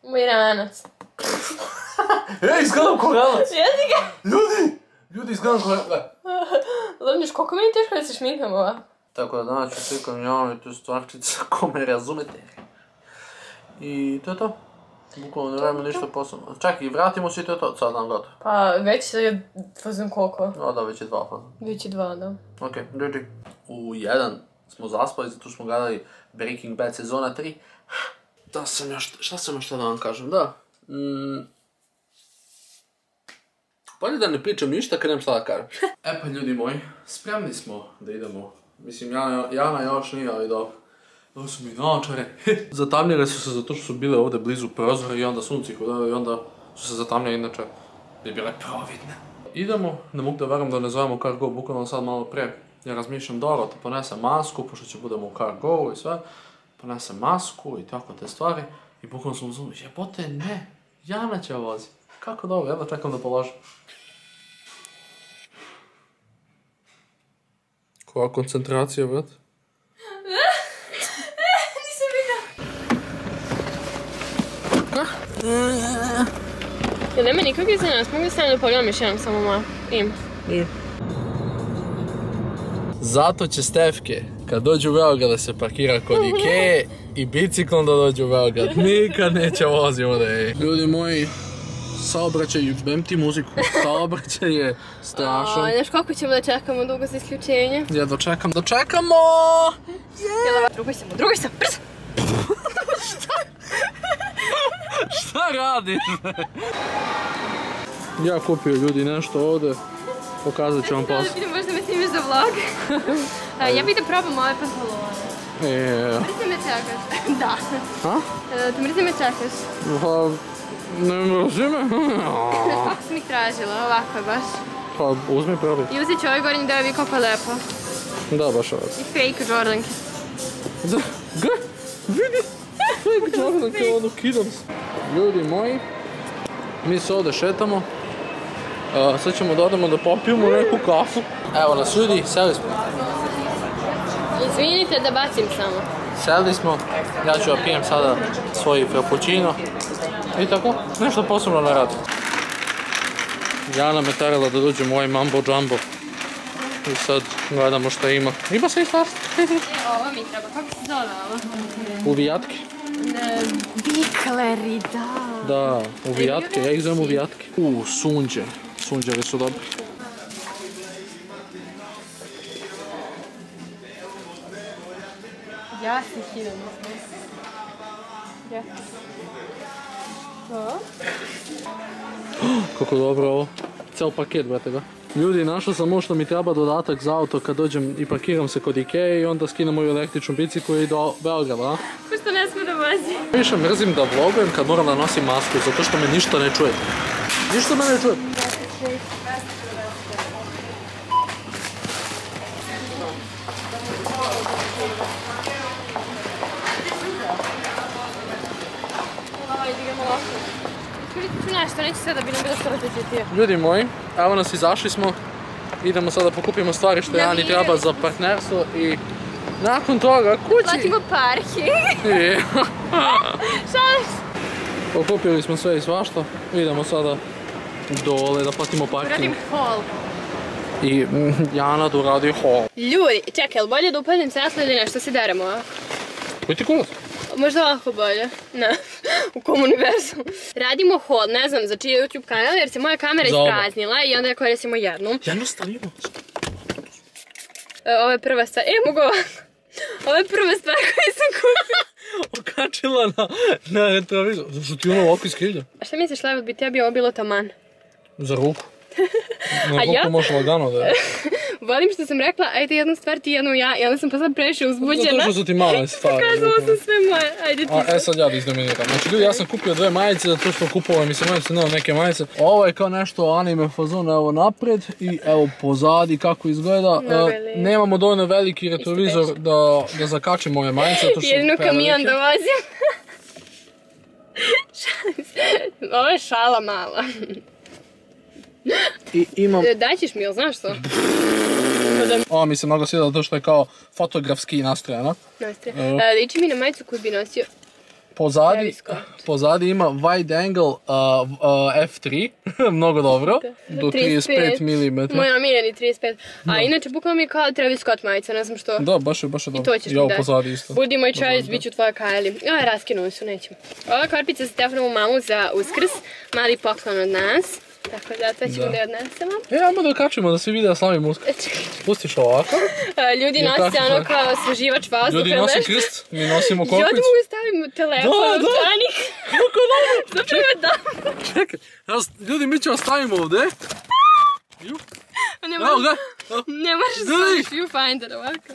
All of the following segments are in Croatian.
Moj ranac. Izgledam ko ranac! Jedi ga! Ljudi, izgledam ko ranac! Lovnješ, koliko meni teško da se šminkam ova? Tako da danas ću slikam javno tu stvarčicu, ako me razumete. I to je to. Bukvalno ne radimo ništa posebno. Čekaj, vratimo se i to je to, sad nam gotovo. Pa već je fazon koliko? O da, već je 2 fazon. Već je 2, da. Ok, GG. U 1 smo zaspali, zato smo gledali Breaking Bad sezona 3. Šta sam još da vam kažem, da. Bolje da ne pričam ništa kad nemam šta da kažem. E pa ljudi moji, spremni smo da idemo. Mislim, Jana još nije, ali dobro. Ovo su mi naočare. Zatamnjile su se zato što su bile ovdje blizu prozora i onda sunci kodali i onda su se zatamnjile, inače bi bile providne. Idemo, ne mogu da verujem da ne zovemo Cargo, bukvalno sad malo pre. Ja razmišljam dobro, da ponesem masku, pošto će budemo u Cargo i sve. Ponesem masku i tako te stvari. I bukvalno sam uzmano, jebote ne, Jana će vozi. Kako dobro, jedno čekam da položim. Koja koncentracija, vrat? Nisam vidio. Ka? Jel nema nikog iza nas? Mogu stavim da pogledam još jednom samo malo. Im. Zato će Stefke, kad dođu u Beograd da se parkira kod Ikeje i biciklom da dođu u Beograd. Nikad neće vozi ovdje. Ljudi moji, saobraćaj, bem ti muziku, saobraćaj je strašan. Znaš koliko ćemo da čekamo dugo za isključenje? Ja dočekamo! Drugoj sam, brzo! Šta radiš? Ja kupio ljudi nešto ovdje, pokazat ću vam posle. Vidim, možda me snimiš za vlog. Ja bih da probam ove pantalone. Mrzi me čekaš? Da. Ha? Ti mrzi me čekaš? Pa, ne mrzi me? Kako sam ih tražila, ovako je baš. Pa, uzmi prvi. I uzet ću ovaj gornji deo, vidi koliko je lepo. Da, baš ovo. I fake Jordanke. Vidi! Fake Jordanke, ono, kidam se. Ljudi moji, mi se ovdje šetamo. Sad ćemo da odemo da popijemo neku kafu. Evo nas ljudi, seli smo. Izvinite da bacim samo. Seli smo, ja ću da pijem sada svoj frappuccino. I tako, nešto posebno ne radim. Jana me terala da dođem u ovaj Mambo Jumbo. I sad gledamo šta ima. Ima sve i svašta. Ovo mi treba, kako se zove ovo? Uvijatke. Bikleri, da. Da, uvijatke, ja ih zovem uvijatke. Sunđe. Sunđevi su dobri. Ja se hidam. Ja. To? Kako dobro ovo. Cel paket, brate, ga. Ljudi, našao sam ovo što mi treba dodatak za auto kad dođem i parkiram se kod Ikeje i onda skinem moju električnu biciklu i do Beograda, a? Pošto ne smo da vozi. Više mrzim da vlogujem kad moram da nosim masku, zato što me ništa ne čuje. Ništa me ne čuje. Nešto, neće sve da bi nam bilo što različitije. Ljudi moji, evo nas izašli smo. Idemo sada da pokupimo stvari što Jani treba za partnerstvo i nakon toga kući... Platimo parking. Šalim se. Pokupili smo sve i svašta. Idemo sada dole da platimo parking. Uradim haul. I Jana da uradi haul. Ljudi, čekaj, jel bolje da upalim svetlo ili nešto se deremo, a? Koji ti kurac? Možda ovako bolje. Ne, u kom univerzu. Radimo haul, ne znam za čiji YouTube kanal, jer se moja kamera ispraznila i onda ja koristimo jednu. Jedno stavimo. Ovo je prva stvar, mogu ovako. Ovo je prva stvar koju sam kupila. Okačila na retrovizor. Zašto ti ono ovako iskrilja? A šta misliš, Level, bi tebi ovo bilo taman? Za ruku. Na ruku možeš lagano da je. Volim što sam rekla, ajde jednu stvar ti, jednu ja, i onda sam posle previše uzbuđena. Zato što su ti male stvari. Pokazala sam sve moje, ajde ti sve. Sad ja da izdominiram. Znači ljudi, ja sam kupio 2 majice, zato što kupovao mi se majice, nema neke majice. Ovo je kao nešto anime fazona, evo napred i evo pozadi kako izgleda. Nemamo dovoljno veliki retrovizor da zakačimo ove majice. Jednu kamion da vozim. Šalim se. Ovo je šala mala. I imam... Daćiš mi, jel znaš to? Ovo mi se mnogo svidjelo to što je kao fotografski nastrojeno. Liči mi na majicu koju bi nosio pozadi ima wide angle f3, mnogo dobro, do 35 mm. Moj omiljeni 35, a inače bukvalno mi je kao Travis Scott majica, ne znam što. Da, baš je dobro. I to ćeš mi dati. Budi moj čajs, bit ću tvoja Kylie. Raskinuli su, nećemo. Ova korpica za Stefanovu mamu za Uskrs, mali poklon od nas. Tako da, to ćemo da je odnesemo. Ajmo da okačimo da svi vide da slavimo Uskrs. Pustiš ovako. Ljudi nose ono kao osveživač vazduha. Ljudi nose krst, mi nosimo korpicu. Ljudi mogu staviti telefon u čanik. Kako dobro? Zapravo je da. Čekaj, ljudi mi ćemo stavimo ovdje. Ne možeš staviti viewfinder ovako.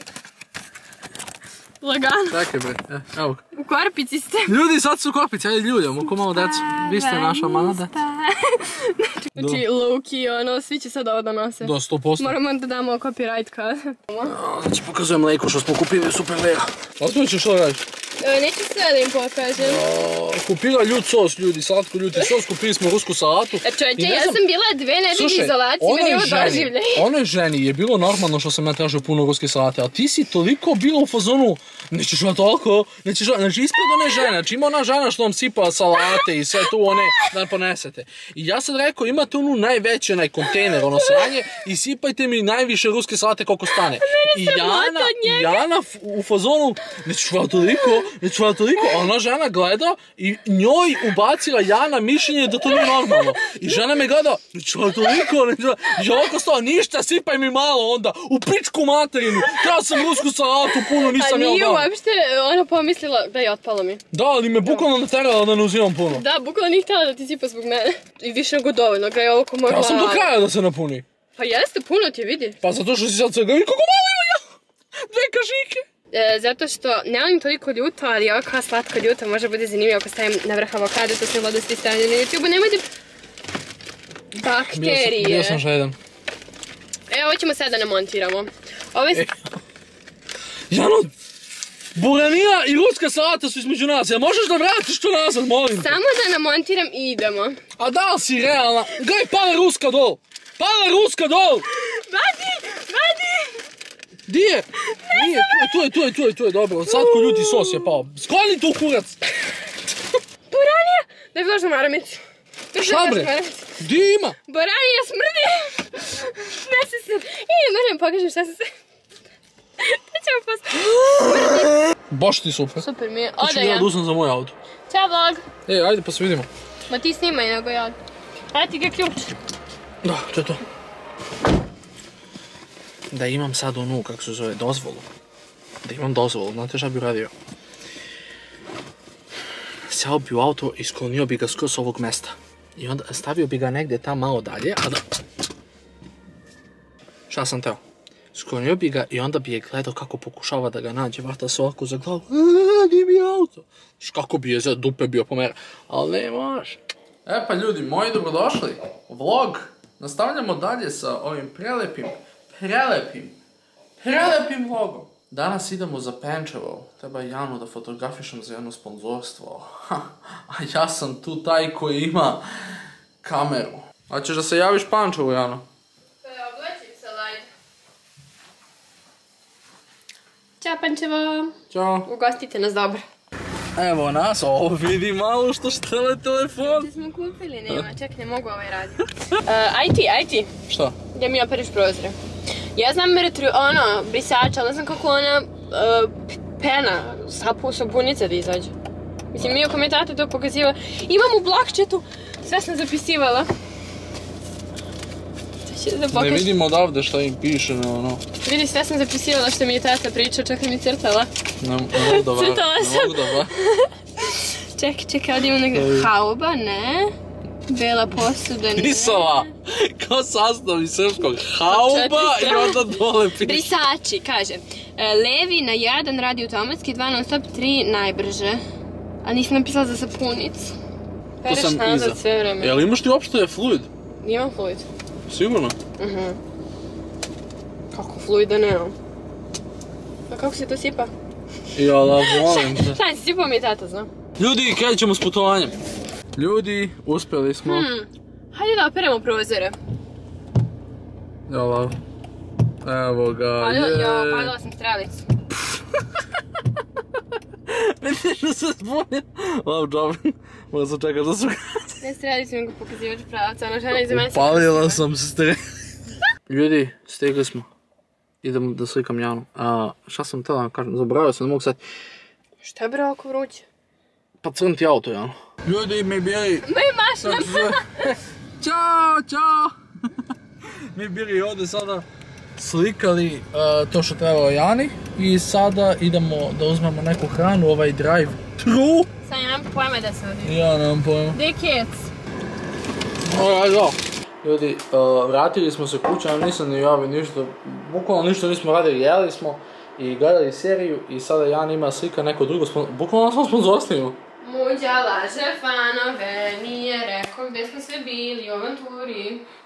Lagano. Čekaj bre, evo. U korpici ste. Ljudi, sad su u korpici, ajde ljudima, ko malo decu. Vi ste naša mala deca. Znači, low-key, ono, svi će sad ovo da nose. Da, 100%. Moramo da damo copyright kad. Znači, pokazujem mleko što smo kupili, super mleko. Ozbiljno ćeš što radiš? Neću sve da im pokažem. Kupila ljud sos, ljudi, slatko ljuti sos, kupili smo rusku salatu. Čovječe, ja sam bila 2 nedelje izolaciji, meni je ovo doživljaj. Onoj ženi je bilo normalno što sam ja tražio puno ruske salate, ali ti si toliko bila u fazonu, nećeš na toliko, nećeš na... Znači, ispred one žene, znači ima ona žena što vam sipa salate i sve tu one da ponesete. I ja sam rekao, imate onu najveći onaj kontejner, ono sranje, i sipajte mi najviše ruske salate koliko stane. I Jana u fazonu, nećeš na toliko, a ona žena gleda i njoj ubacila Jana mišljenje da to nije normalno. I žena me gleda, nećeš na toliko, i ovako stava, ništa, sipaj mi malo onda, u pičku materinu, ja sam rusku salatu puno, nisam jeo dao. A nije uopšte ona pomislila da je otpalo mi. Da, ali me bukvalno naterala da ne uzimam puno. Da, bukvalno nije htjela da ti sipa zbog mene. I više nego dovoljno, ga je ovo ko moja glava. Ja sam do kraja da se napuni. Pa jeste, puno ti vidi. Pa zato što si sad sve gledali, kako malo ima ja, 2 kažike. Zato što ne volim toliko ljuto, ali ovo kao slatka ljuta može bude zanimljivo ako stavim na vrh avokado, to sam da svi stavljaju na YouTube-u, nemojte bakterije. Bio sam žedan. Ovo ćemo sad da namontiramo. Jano, boranija i ruska salata su između nas, jel možeš da vratiš to nazad, molim te? Samo da namontiram i idemo. A da li si realna? Gledaj, pala ruska dol! Pala ruska dol! Vadi! Di je? Nije, tu je, dobro. Slatko ljuti sos je pao. Skloni tu kurac! Boranija! Daj vložno maramicu. Šta bre? Di ima? Boranija smrdi! Ne se se... moram pokažem šta se se... Da ćemo postaviti. Baš ti super. Super mi je. Ode ja. Da uzmem za moj auto. Ćao vlog. Ajde pa se vidimo. Ma ti snimaj nego ja. Ajde ti ga ključ. Da, to je to. Da imam sad onu, kako se zove, dozvolu. Da imam dozvolu, znate šta bi uradio? Sjao bi u auto i sklonio bi ga skroz ovog mesta. I onda stavio bi ga negdje tam malo dalje, a da... Šta sam teo? Sklonio bi ga i onda bi je gledao kako pokušava da ga nađe, vrta se ovako za glavu, gdje mi je auto? Kako bi je za dupe bio pomera, ali ne može. Pa ljudi moji, dobrodošli. Vlog. Nastavljamo dalje sa ovim prelepim vlogom. Danas idemo za Pančevo. Treba Janu da fotografišem za jedno sponzorstvo. A ja sam tu taj koji ima kameru. A ćeš da se javiš Pančevu, Jano? Oblačim se, lajde. Ćao Pančevo. Ćao. Ugostite nas dobro. Evo nas, vidi malo što štele telefon. Što smo kupili, nema, ček, ne mogu ovaj raditi. Aj ti. Šta? Da mi operiš prozore. Ja znam brisača, ali ne znam kako ona pena sapunice da izađe. Mislim, mi u komentatu to pokazivala. Imam u blokčetu, sve sam zapisivala. Ne vidim odavde šta im piše na ono. Vidi, sve sam zapisivala što mi je tata pričao, čak mi crtala. Ne mogu da va. Čekaj, ovdje imam negdje hauba, ne. Bela posuda, ne. Pisala, kao sastav iz srpskog. Hauba i onda dole piše. Brisači, kaže. Levi na 1 radi automatski, 2 non stop, 3 najbrže. A nisam napisala za sapunicu. To sam iza. Jel imaš ti uopšte fluid? Imam fluid. Sigurno? Kako fluida nemam? A kako se to sipa? Jala, volim te. Šta si sipao mi je tata, znam. Ljudi, krećemo s putovanjem. Ljudi, uspjeli smo. Hajde da operemo prozore. Jala. Evo ga, Palila sam strelicu. Vidiš da se zbunio. Love job. Moram sam čekati da su gati. Ne streli si mi ga pokazivač pravca, ona žena iza mene se Upalila sam se stre. Ljudi, stigli smo. Idem da slikam Janu. Šta sam htjela kažem, zaboravio sam, ne mogu sad. Šta je bre ovako vruće? Pa crn ti auto, Janu. Ljudi, mi bili... Mi mašina! Ćao! Mi bili ovdje sada slikali to što trebalo Jani i sada idemo da uzmemo neku hranu, ovaj drive-thru. Sad ja nemam pojma da se ovdje. Ja nemam pojma. Gdje je kec? Ljudi, vratili smo se kuća, nisam ni javio ništa, bukvalno ništa nismo radili, jeli smo i gledali seriju i sada Jan ima slika neko drugo, bukvalno smo sponzorstvimo. Muđa laže fanove, nije rekao gdje smo sve bili u avanturi.